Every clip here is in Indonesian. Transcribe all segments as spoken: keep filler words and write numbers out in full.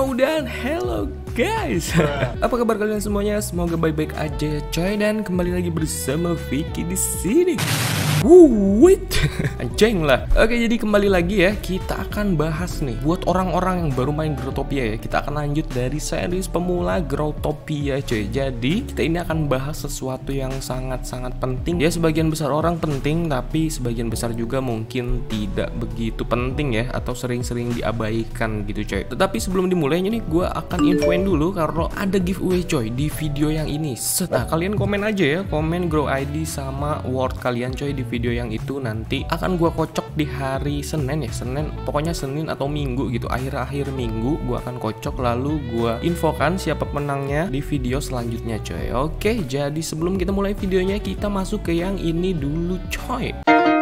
Yo dan hello guys. Apa kabar kalian semuanya? Semoga baik-baik aja coy, dan kembali lagi bersama Vicky di sini. Wuit, anjing lah. Oke, jadi kembali lagi ya, kita akan bahas nih buat orang-orang yang baru main Growtopia ya. Kita akan lanjut dari series pemula Growtopia coy. Jadi kita ini akan bahas sesuatu yang sangat-sangat penting ya. Sebagian besar orang penting, tapi sebagian besar juga mungkin tidak begitu penting ya, atau sering-sering diabaikan gitu coy. Tetapi sebelum dimulainya nih, gue akan infoin dulu karena ada giveaway coy di video yang ini. Set. Nah, kalian komen aja ya, komen Grow I D sama word kalian coy di video yang itu. Nanti akan gua kocok di hari Senin ya, Senin pokoknya Senin atau Minggu gitu, akhir-akhir Minggu gua akan kocok, lalu gua infokan siapa penangnya di video selanjutnya coy. Oke, jadi sebelum kita mulai videonya, kita masuk ke yang ini dulu coy.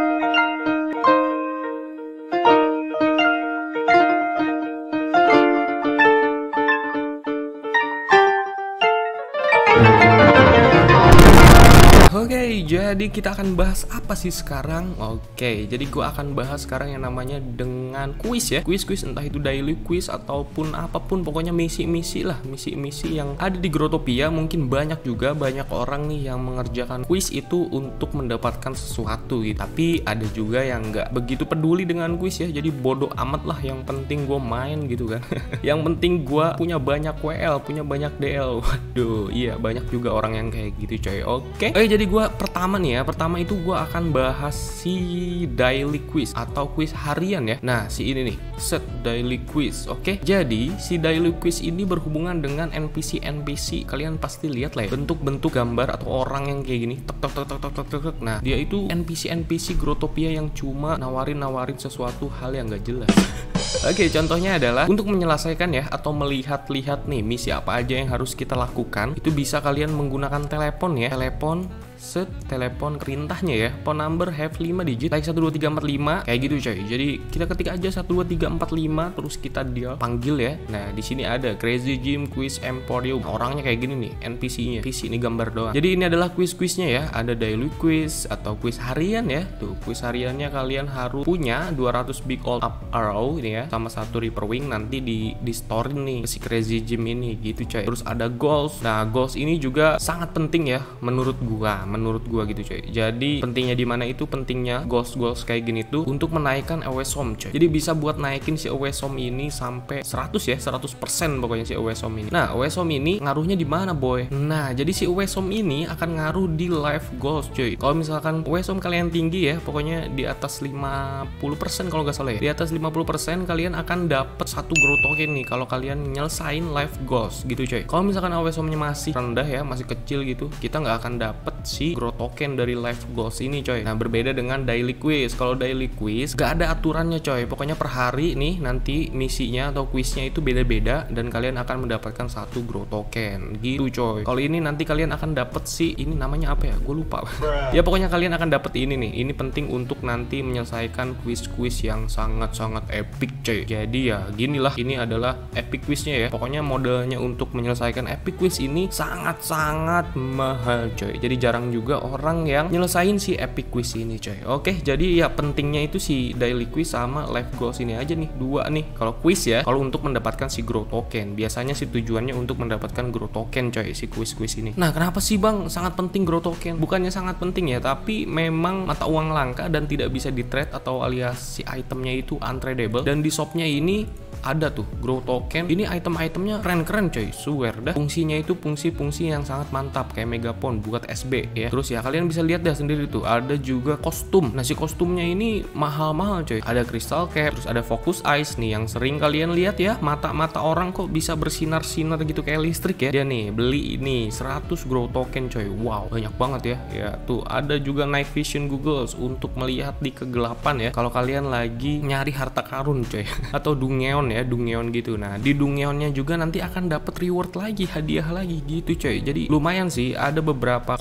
Oke, okay, jadi kita akan bahas apa sih sekarang? Oke, okay, jadi gue akan bahas sekarang yang namanya dengan kuis ya. Kuis-kuis entah itu daily quiz ataupun apapun, pokoknya misi-misi lah, misi-misi yang ada di Growtopia. Mungkin banyak juga, banyak orang nih yang mengerjakan kuis itu untuk mendapatkan sesuatu gitu. Tapi ada juga yang nggak begitu peduli dengan kuis ya, jadi bodoh amat lah, yang penting gue main gitu kan. Yang penting gue punya banyak W L, punya banyak D L. Waduh, iya banyak juga orang yang kayak gitu coy. Oke, okay. Oke, jadi gue pertama nih ya, pertama itu gue akan bahas si daily quiz atau quiz harian ya. Nah, si ini nih, set daily quiz. Oke, jadi si daily quiz ini berhubungan dengan N P C N P C. Kalian pasti lihat lah ya, bentuk-bentuk gambar atau orang yang kayak gini, tek tek tek tek tek tek tek. Nah, dia itu N P C N P C Growtopia yang cuma nawarin-nawarin sesuatu hal yang gak jelas. Oke, contohnya adalah untuk menyelesaikan ya, atau melihat-lihat nih misi apa aja yang harus kita lakukan. Itu bisa kalian menggunakan telepon ya, telepon set telepon perintahnya ya, phone number have lima digit like satu dua tiga empat lima kayak gitu coy. Jadi kita ketik aja satu dua tiga empat lima, terus kita dia panggil ya. Nah, di sini ada Crazy Gym Quiz Emporium. Nah, orangnya kayak gini nih, N P C-nya. N P C ini gambar doang. Jadi ini adalah quiz-quiznya ya. Ada daily quiz atau quiz harian ya. Tuh, quiz hariannya kalian harus punya dua ratus big old up arrow ini ya, sama satu reaper wing, nanti di di store nih si Crazy Gym ini gitu coy. Terus ada goals. Nah, goals ini juga sangat penting ya menurut gua. Menurut gua gitu coy. Jadi pentingnya di mana itu, pentingnya goals-goals kayak gini tuh untuk menaikkan awesom coy. Jadi bisa buat naikin si awesom ini sampai seratus ya, seratus persen pokoknya si awesom ini. Nah, awesom ini ngaruhnya di mana boy? Nah, jadi si awesom ini akan ngaruh di life goals coy. Kalau misalkan awesom kalian tinggi ya, pokoknya di atas lima puluh persen kalau nggak salah ya. Di atas lima puluh persen kalian akan dapat satu grow token nih kalau kalian nyelesain life goals gitu coy. Kalau misalkan awesomenya masih rendah ya, masih kecil gitu, kita nggak akan dapet si grow token dari life goals ini coy. Nah, berbeda dengan daily quiz. Kalau daily quiz gak ada aturannya coy, pokoknya per hari nih nanti misinya atau quiznya itu beda-beda dan kalian akan mendapatkan satu grow token gitu coy. Kalau ini nanti kalian akan dapet si ini namanya apa ya, gue lupa. Ya pokoknya kalian akan dapet ini nih. Ini penting untuk nanti menyelesaikan quiz-quiz yang sangat-sangat epic coy. Jadi ya ginilah, ini adalah epic quiznya ya. Pokoknya modalnya untuk menyelesaikan epic quiz ini sangat-sangat mahal coy. Jadi jarang juga orang yang nyelesain si epic quiz ini coy. Oke, jadi ya pentingnya itu si daily quiz sama life goals ini aja nih, dua nih. Kalau quiz ya, kalau untuk mendapatkan si grow token, biasanya si tujuannya untuk mendapatkan grow token coy, si quiz-quiz ini. Nah, kenapa sih bang sangat penting grow token? Bukannya sangat penting ya, tapi memang mata uang langka dan tidak bisa di trade, atau alias si itemnya itu untradable. Dan di shopnya ini ada tuh grow token. Ini item-itemnya keren-keren coy, swear dah. Fungsinya itu fungsi-fungsi yang sangat mantap, kayak megapon buat S B ya. Terus ya kalian bisa lihat dah sendiri tuh, ada juga kostum. Nah, si kostumnya ini mahal-mahal coy. Ada crystal cap, terus ada focus eyes nih yang sering kalian lihat ya. Mata-mata orang kok bisa bersinar-sinar gitu kayak listrik ya. Dia nih beli ini seratus grow token coy. Wow, banyak banget ya. Ya tuh ada juga night vision goggles untuk melihat di kegelapan ya, kalau kalian lagi nyari harta karun coy. Atau dungeon ya, dungeon gitu. Nah, di dungeonnya juga nanti akan dapat reward lagi, hadiah lagi gitu coy. Jadi lumayan sih, ada beberapa kostum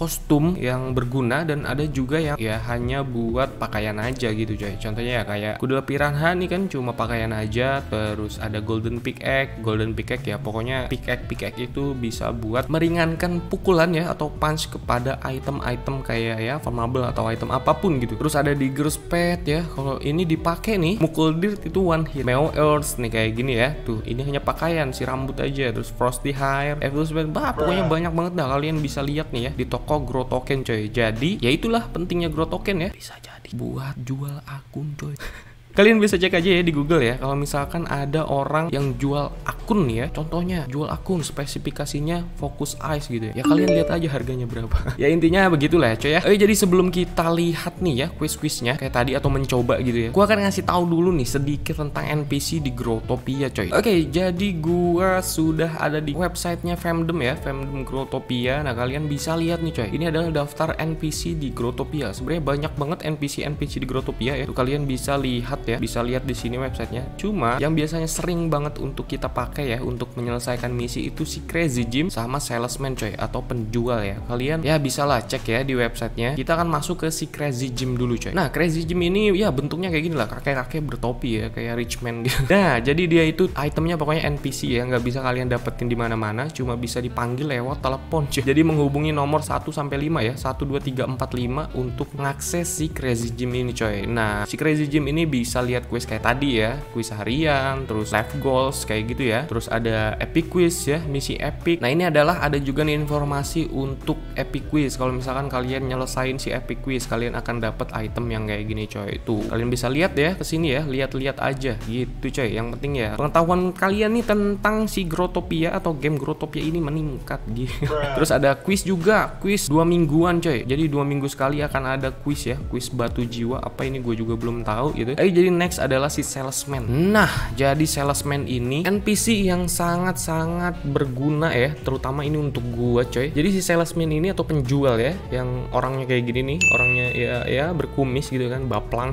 item yang berguna, dan ada juga yang ya hanya buat pakaian aja gitu coy. Contohnya ya kayak kuda piranha nih kan cuma pakaian aja. Terus ada golden pickaxe, golden pickaxe ya pokoknya pickaxe pickaxe itu bisa buat meringankan pukulan ya atau punch kepada item-item kayak ya farmable atau item apapun gitu. Terus ada digger's pet ya, kalau ini dipakai nih mukul dirt itu one hit. Meo earth nih kayak gini ya, tuh ini hanya pakaian si rambut aja. Terus frosty hair, evolution bed, bah pokoknya banyak banget dah. Kalian bisa lihat nih ya di toko grow token coy. Jadi ya itulah pentingnya grow token ya, bisa jadi buat jual akun coy. Kalian bisa cek aja ya di Google ya, kalau misalkan ada orang yang jual akun nih ya, contohnya jual akun spesifikasinya Focus Eyes gitu ya, ya kalian lihat aja harganya berapa. Ya intinya begitulah ya coy ya. Oke, jadi sebelum kita lihat nih ya quiz-quiznya kayak tadi atau mencoba gitu ya, gua akan ngasih tahu dulu nih sedikit tentang N P C di Growtopia coy. Oke, jadi gua sudah ada di websitenya Femdom ya, Femdom Growtopia. Nah kalian bisa lihat nih coy, ini adalah daftar N P C di Growtopia. Sebenarnya banyak banget N P C N P C di Growtopia ya. Tuh kalian bisa lihat ya, bisa lihat di sini websitenya. Cuma yang biasanya sering banget untuk kita pakai ya untuk menyelesaikan misi itu si Crazy Gym sama Salesman coy, atau penjual ya. Kalian ya bisa lah cek ya di websitenya. Kita akan masuk ke si Crazy Gym dulu coy. Nah Crazy Gym ini ya bentuknya kayak gini lah, kakek-kakek bertopi ya, kayak rich man gitu. Nah jadi dia itu itemnya pokoknya N P C ya, nggak bisa kalian dapetin di mana-mana, cuma bisa dipanggil lewat telepon coy. Jadi menghubungi nomor satu sampai lima ya, satu dua tiga empat lima untuk mengakses si Crazy Gym ini coy. Nah si Crazy Gym ini bisa lihat quiz kayak tadi ya, quiz harian, terus live goals kayak gitu ya. Terus ada epic quiz ya, misi epic. Nah ini adalah ada juga nih informasi untuk epic quiz. Kalau misalkan kalian nyelesain si epic quiz, kalian akan dapat item yang kayak gini coy. Tuh kalian bisa lihat ya kesini ya, lihat-lihat aja gitu coy. Yang penting ya pengetahuan kalian nih tentang si Growtopia atau game Growtopia ini meningkat gitu. Terus ada quiz juga, quiz dua mingguan coy. Jadi dua minggu sekali akan ada quiz ya, quiz batu jiwa apa ini gue juga belum tahu gitu. Eh jadi next adalah si Salesman. Nah jadi Salesman ini N P C yang sangat-sangat berguna ya, terutama ini untuk gua coy. Jadi si Salesman ini atau penjual ya, yang orangnya kayak gini nih, orangnya ya ya berkumis gitu kan, baplang.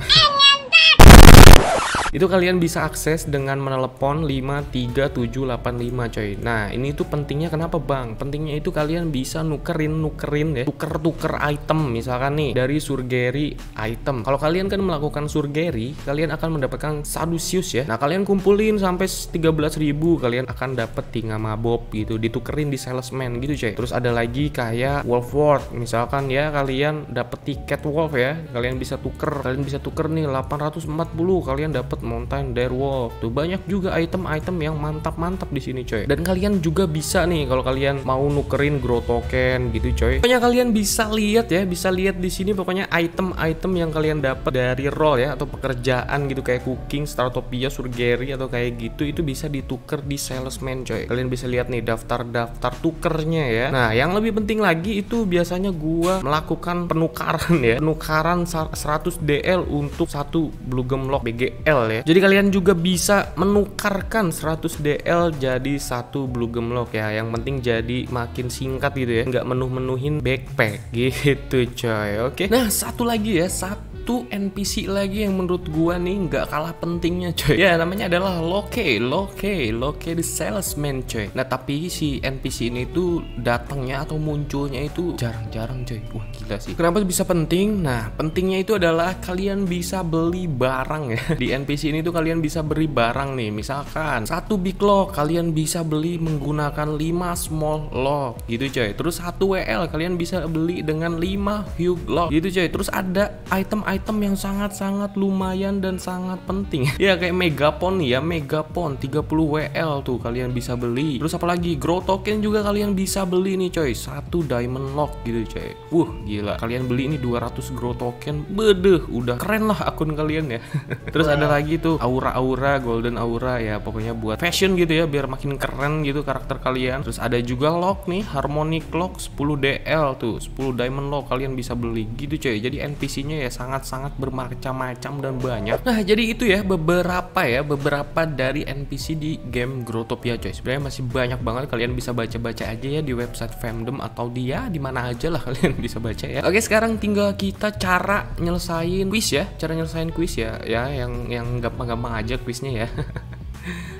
Itu kalian bisa akses dengan menelepon lima tiga tujuh delapan lima coy. Nah ini tuh pentingnya kenapa bang? Pentingnya itu kalian bisa nukerin nukerin ya, tuker-tuker item. Misalkan nih dari surgery item, kalau kalian kan melakukan surgery, kalian akan mendapatkan Saduceus ya. Nah kalian kumpulin sampai tiga belas ribu, kalian akan dapet Thingamabop gitu, ditukerin di Salesman gitu coy. Terus ada lagi kayak Wolf Ward, misalkan ya kalian dapet tiket Wolf ya, kalian bisa tuker, kalian bisa tuker nih delapan ratus empat puluh, kalian dapet Mountain Direwolf. Tuh banyak juga item-item yang mantap-mantap di sini coy. Dan kalian juga bisa nih kalau kalian mau nukerin grow token gitu coy. Pokoknya kalian bisa lihat ya, bisa lihat di sini pokoknya item-item yang kalian dapat dari role ya atau pekerjaan gitu kayak cooking, Startopia, surgery atau kayak gitu, itu bisa dituker di Salesman coy. Kalian bisa lihat nih daftar-daftar tukernya ya. Nah, yang lebih penting lagi itu biasanya gua melakukan penukaran ya. Penukaran seratus D L untuk satu Blue Gemlock B G L ya. Jadi kalian juga bisa menukarkan seratus D L jadi satu Blue Gemlock ya. Yang penting jadi makin singkat gitu ya, nggak menuh-menuhin backpack gitu coy. Oke. Nah satu lagi ya, satu N P C lagi yang menurut gua nih nggak kalah pentingnya coy. Ya namanya adalah Loke, Loke, Loke the Salesman coy. Nah tapi si N P C ini tuh datangnya atau munculnya itu jarang-jarang coy. Wah gila sih. Kenapa bisa penting? Nah pentingnya itu adalah kalian bisa beli barang ya. Di N P C ini tuh kalian bisa beli barang nih. Misalkan satu big lock kalian bisa beli menggunakan lima small lock gitu coy. Terus satu W L kalian bisa beli dengan lima huge lock gitu coy. Terus ada item-item yang sangat-sangat lumayan dan sangat penting ya kayak Megapon nih ya, Megapon tiga puluh W L tuh kalian bisa beli. Terus apalagi grow token juga kalian bisa beli nih coy, satu diamond lock gitu coy. Wuh gila, kalian beli ini dua ratus grow token, bedeh udah keren lah akun kalian ya. Terus ada lagi tuh aura-aura, golden aura ya, pokoknya buat fashion gitu ya, biar makin keren gitu karakter kalian. Terus ada juga lock nih, harmonic lock sepuluh D L tuh, sepuluh diamond lock kalian bisa beli gitu coy. Jadi N P C-nya ya sangat-sangat bermacam-macam dan banyak. Nah jadi itu ya beberapa ya beberapa dari N P C di game Growtopia coy. Sebenarnya masih banyak banget, kalian bisa baca-baca aja ya di website Femdom atau dia di mana aja lah kalian bisa baca ya. Oke sekarang tinggal kita cara nyelesain quiz ya, cara nyelesain quiz ya, ya yang yang gampang-gampang aja quiznya ya.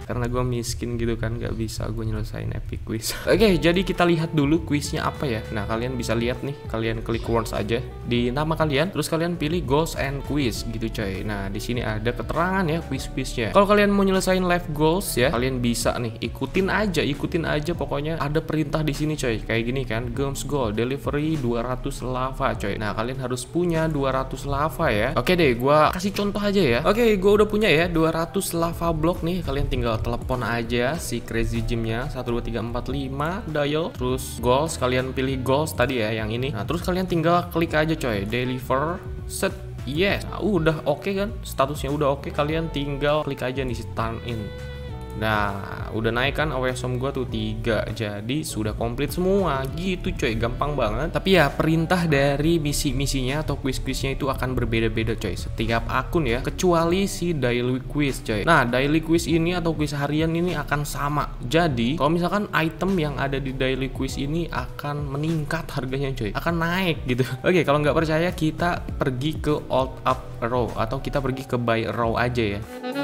karena gue miskin gitu kan, nggak bisa gue nyelesain epic quiz. Oke, jadi kita lihat dulu quiznya apa ya. Nah, kalian bisa lihat nih, kalian klik words aja di nama kalian, terus kalian pilih goals and quiz gitu coy. Nah, di sini ada keterangan ya quiz-quiznya. Kalau kalian mau nyelesain live goals ya, kalian bisa nih ikutin aja, ikutin aja pokoknya ada perintah di sini coy. Kayak gini kan, games goal delivery dua ratus lava coy. Nah, kalian harus punya dua ratus lava ya. Oke deh, gua kasih contoh aja ya. Oke, gua udah punya ya dua ratus lava block nih. Kalian tinggal telepon aja si Crazy Gym-nya satu dua tiga empat lima dial, terus goals, kalian pilih goals tadi ya yang ini. Nah, terus kalian tinggal klik aja coy, deliver, set, yes. Nah, udah oke okay kan, statusnya udah oke okay. Kalian tinggal klik aja nih start in. Nah, udah naik kan awesom gua tuh tiga. Jadi sudah komplit semua gitu coy, gampang banget. Tapi ya perintah dari misi-misinya atau quiz-quiznya itu akan berbeda-beda coy setiap akun ya, kecuali si daily quiz coy. Nah, daily quiz ini atau quiz harian ini akan sama. Jadi kalau misalkan item yang ada di daily quiz ini akan meningkat harganya coy, akan naik gitu. Oke, kalau nggak percaya kita pergi ke alt up row atau kita pergi ke buy row aja ya.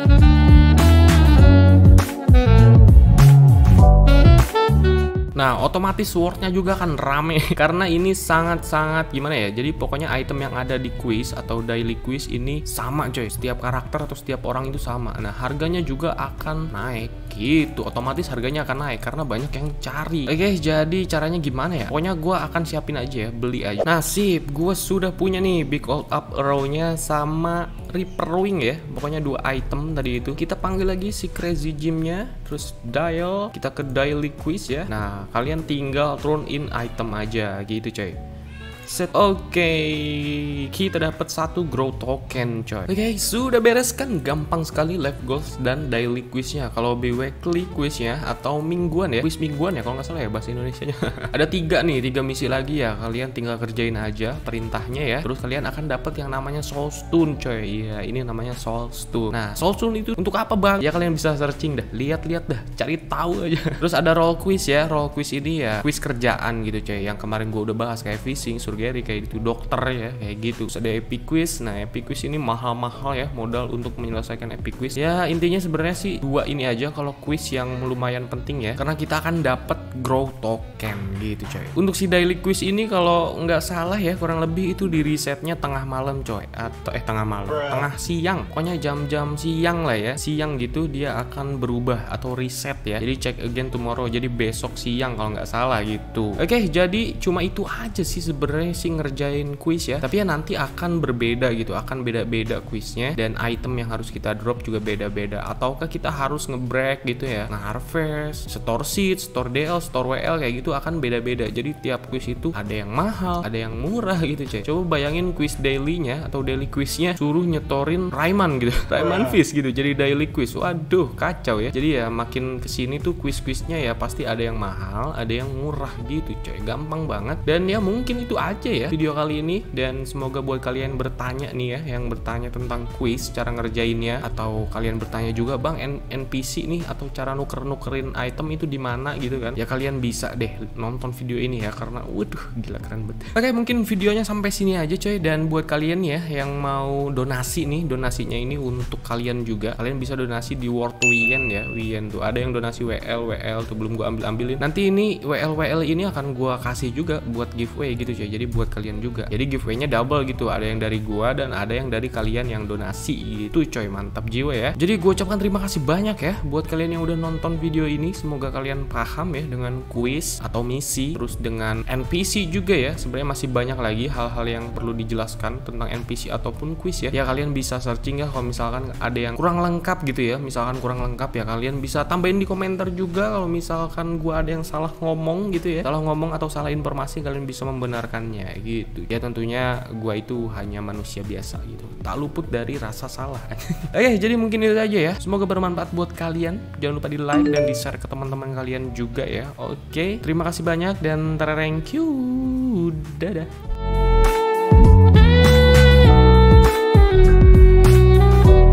Nah, otomatis swordnya juga kan rame karena ini sangat-sangat gimana ya. Jadi pokoknya item yang ada di quiz atau daily quiz ini sama coy, setiap karakter atau setiap orang itu sama. Nah, harganya juga akan naik gitu, otomatis harganya akan naik karena banyak yang cari. Oke, jadi caranya gimana ya? Pokoknya gue akan siapin aja ya, beli aja. Nah, sip, gue sudah punya nih big old up arrow-nya sama Reaper Wing ya. Pokoknya dua item tadi itu. Kita panggil lagi si Crazy Gym-nya, terus dial, kita ke daily quiz ya. Nah, kalian tinggal turn in item aja gitu coy. Set. Oke, okay. Kita dapat satu grow token coy. Oke, okay, sudah beres kan, gampang sekali live goals dan daily quiznya. Kalau weekly quiznya atau mingguan ya, quiz mingguan ya kalau nggak salah ya bahasa Indonesianya. Ada tiga nih, tiga misi lagi ya. Kalian tinggal kerjain aja perintahnya ya. Terus kalian akan dapat yang namanya Soul Stone coy. Iya, ini namanya Soul Stone. Nah, Soul Stone itu untuk apa bang? Ya kalian bisa searching dah, lihat-lihat dah, cari tahu aja. Terus ada role quiz ya. Role quiz ini ya quiz kerjaan gitu coy. Yang kemarin gua udah bahas kayak fishing, surgery, kayak gitu, dokter ya, kayak gitu. Terus ada epic quiz. Nah, epic quiz ini mahal-mahal ya modal untuk menyelesaikan epic quiz. Ya intinya sebenarnya sih dua ini aja kalau quiz yang lumayan penting ya, karena kita akan dapat grow token gitu coy. Untuk si daily quiz ini kalau nggak salah ya kurang lebih itu di resetnya tengah malam coy, atau eh tengah malam, tengah siang, pokoknya jam-jam siang lah ya, siang gitu dia akan berubah atau reset ya. Jadi check again tomorrow, jadi besok siang kalau nggak salah gitu. Oke, jadi cuma itu aja sih sebenarnya sih ngerjain quiz ya, tapi ya nanti akan berbeda gitu, akan beda-beda quiznya dan item yang harus kita drop juga beda-beda, ataukah kita harus ngebreak gitu ya, nge-harvest, store seed, store D L, store W L kayak gitu akan beda-beda. Jadi tiap quiz itu ada yang mahal, ada yang murah gitu coy. Coba bayangin quiz dailynya atau daily quiznya suruh nyetorin Rayman gitu, Rayman Fish gitu jadi daily quiz, waduh kacau ya. Jadi ya makin kesini tuh quiz-quiznya ya pasti ada yang mahal, ada yang murah gitu coy, gampang banget. Dan ya mungkin itu aja ya video kali ini, dan semoga buat kalian bertanya nih ya, yang bertanya tentang quiz cara ngerjainnya, atau kalian bertanya juga bang N P C nih atau cara nuker-nukerin item itu di mana gitu kan, ya kalian bisa deh nonton video ini ya, karena waduh gila keren banget. Oke, mungkin videonya sampai sini aja coy, dan buat kalian ya yang mau donasi nih, donasinya ini untuk kalian juga, kalian bisa donasi di World Wien ya, Wien tuh ada yang donasi W L W L tuh belum gua ambil-ambilin. Nanti ini W L W L ini akan gua kasih juga buat giveaway gitu coy, jadi buat kalian juga. Jadi giveaway-nya double gitu, ada yang dari gua dan ada yang dari kalian yang donasi gitu coy, mantap jiwa ya. Jadi gua ucapkan terima kasih banyak ya buat kalian yang udah nonton video ini, semoga kalian paham ya dengan quiz atau misi, terus dengan N P C juga ya. Sebenarnya masih banyak lagi hal-hal yang perlu dijelaskan tentang N P C ataupun quiz ya. Ya kalian bisa searching ya, kalau misalkan ada yang kurang lengkap gitu ya, misalkan kurang lengkap ya kalian bisa tambahin di komentar juga. Kalau misalkan gua ada yang salah ngomong gitu ya, salah ngomong atau salah informasi, kalian bisa membenarkannya gitu ya. Tentunya gua itu hanya manusia biasa gitu, tak luput dari rasa salah. Oke, jadi mungkin itu aja ya, semoga bermanfaat buat kalian. Jangan lupa di like dan di share ke teman-teman kalian juga ya. Oke, terima kasih banyak dan thank you, dadah.